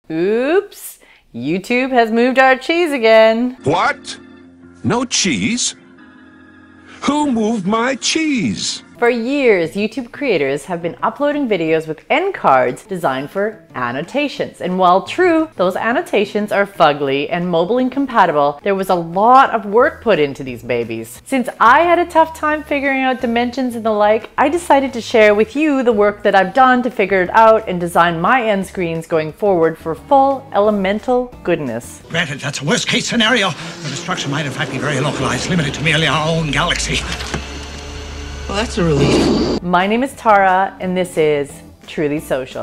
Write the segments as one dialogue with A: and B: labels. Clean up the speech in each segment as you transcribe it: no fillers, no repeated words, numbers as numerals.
A: Oops! YouTube has moved our cheese again.
B: What? No cheese? Who moved my cheese?
A: For years, YouTube creators have been uploading videos with end cards designed for annotations. And while true, those annotations are fugly and mobile incompatible, there was a lot of work put into these babies. Since I had a tough time figuring out dimensions and the like, I decided to share with you the work that I've done to figure it out and design my end screens going forward for full elemental goodness.
C: Granted, that's a worst case scenario. The destruction might in fact be very localized, limited to merely our own galaxy. Well, that's a relief.
A: My name is Tara, and this is Truly Social.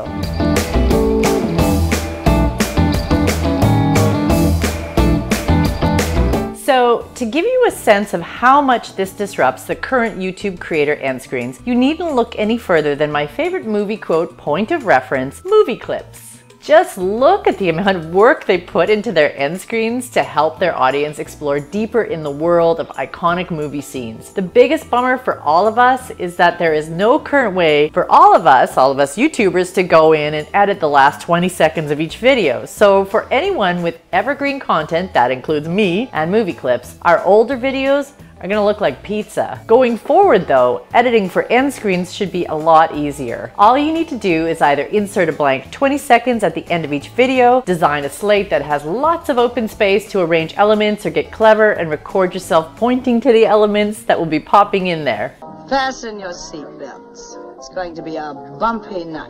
A: So, to give you a sense of how much this disrupts the current YouTube creator end screens, you needn't look any further than my favorite movie quote point of reference, movie clips. Just look at the amount of work they put into their end screens to help their audience explore deeper in the world of iconic movie scenes. The biggest bummer for all of us is that there is no current way for all of us YouTubers, to go in and edit the last 20 seconds of each video. So for anyone with evergreen content, that includes me and movie clips, our older videos are gonna look like pizza. Going forward though, editing for end screens should be a lot easier. All you need to do is either insert a blank 20 seconds at the end of each video, design a slate that has lots of open space to arrange elements, or get clever and record yourself pointing to the elements that will be popping in there.
D: Fasten your seatbelts. It's going to be a bumpy night.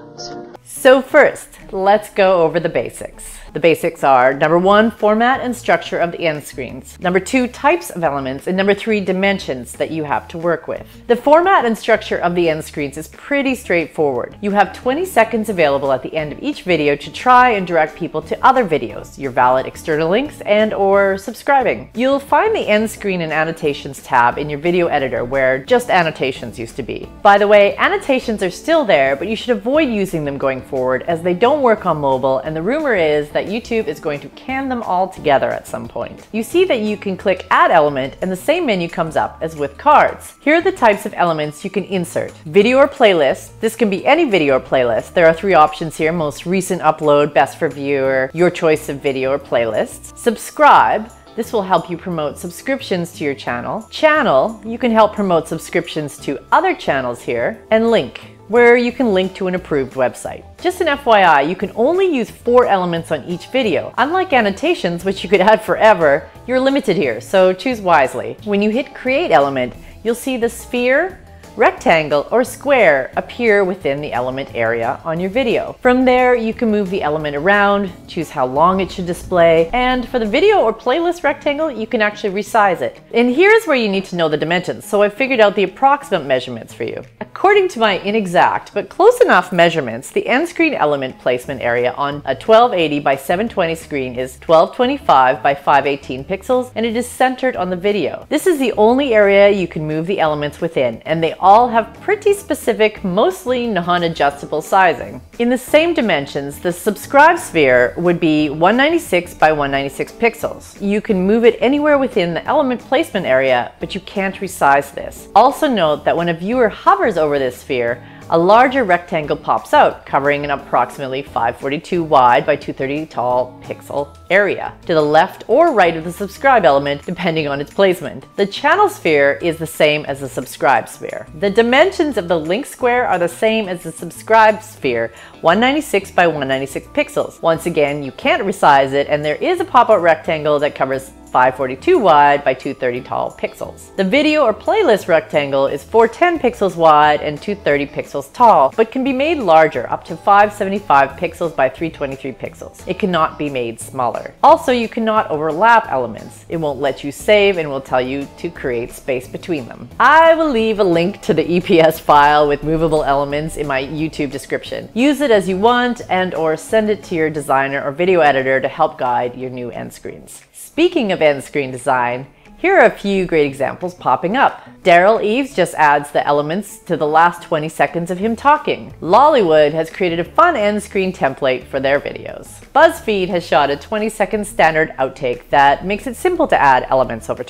A: So first, let's go over the basics. The basics are number 1, format and structure of the end screens. Number 2, types of elements. And number 3, dimensions that you have to work with. The format and structure of the end screens is pretty straightforward. You have 20 seconds available at the end of each video to try and direct people to other videos, your valid external links, and or subscribing. You'll find the end screen and annotations tab in your video editor where just annotations used to be. By the way, annotations are still there, but you should avoid using them going forward as they don't work on mobile, and the rumor is that YouTube is going to can them all together at some point. You see that you can click Add Element and the same menu comes up as with cards. Here are the types of elements you can insert. Video or playlist. This can be any video or playlist. There are 3 options here: most recent upload, best for viewer, your choice of video or playlists. Subscribe. This will help you promote subscriptions to your channel. Channel. You can help promote subscriptions to other channels here. And link, where you can link to an approved website. Just an FYI, you can only use 4 elements on each video. Unlike annotations, which you could add forever, you're limited here, so choose wisely. When you hit Create Element, you'll see the sphere, rectangle, or square appear within the element area on your video. From there, you can move the element around, choose how long it should display, and for the video or playlist rectangle, you can actually resize it. And here's where you need to know the dimensions, so I figured out the approximate measurements for you. According to my inexact but close enough measurements, the end screen element placement area on a 1280 by 720 screen is 1225 by 518 pixels, and it is centered on the video. This is the only area you can move the elements within, and they all have pretty specific, mostly non-adjustable sizing. In the same dimensions, the subscribe sphere would be 196 by 196 pixels. You can move it anywhere within the element placement area, but you can't resize this. Also note that when a viewer hovers over this sphere, a larger rectangle pops out, covering an approximately 542 wide by 230 tall pixel area to the left or right of the subscribe element, depending on its placement. The channel sphere is the same as the subscribe sphere. The dimensions of the link square are the same as the subscribe sphere, 196 by 196 pixels. Once again, you can't resize it, and there is a pop-out rectangle that covers 542 wide by 230 tall pixels. The video or playlist rectangle is 410 pixels wide and 230 pixels tall, but can be made larger, up to 575 pixels by 323 pixels. It cannot be made smaller. Also, you cannot overlap elements. It won't let you save and will tell you to create space between them. I will leave a link to the EPS file with movable elements in my YouTube description. Use it as you want and or send it to your designer or video editor to help guide your new end screens. Speaking of end screen design, here are a few great examples popping up. Daryl Eves just adds the elements to the last 20 seconds of him talking. Lollywood has created a fun end screen template for their videos. BuzzFeed has shot a 20-second standard outtake that makes it simple to add elements over top.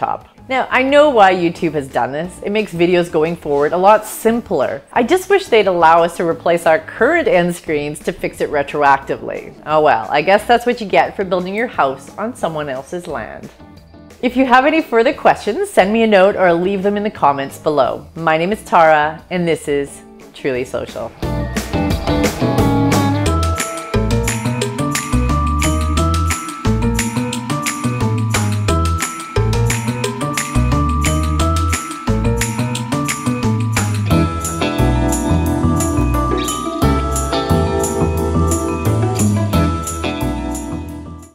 A: Now, I know why YouTube has done this. It makes videos going forward a lot simpler. I just wish they'd allow us to replace our current end screens to fix it retroactively. Oh well, I guess that's what you get for building your house on someone else's land. If you have any further questions, send me a note or leave them in the comments below. My name is Tara, and this is Truly Social.